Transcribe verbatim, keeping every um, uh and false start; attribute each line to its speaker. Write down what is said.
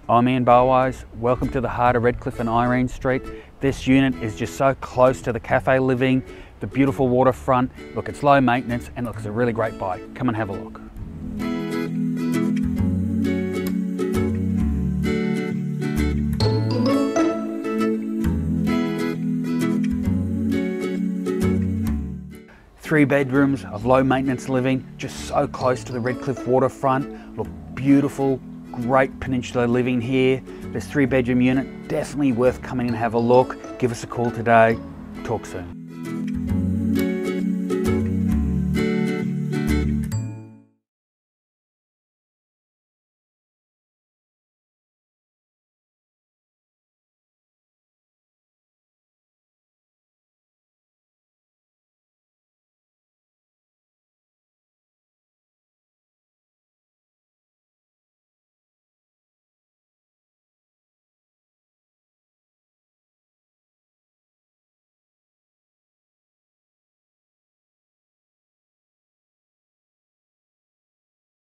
Speaker 1: I'm Iain Barwise. Welcome to the heart of Redcliffe and Irene Street. This unit is just so close to the cafe living, the beautiful waterfront. Look, it's low maintenance and look, it's a really great buy. Come and have a look. Three bedrooms of low maintenance living, just so close to the Redcliffe waterfront. Look, beautiful, great peninsula living here. This three bedroom unit, definitely worth coming and have a look. Give us a call today. Talk soon.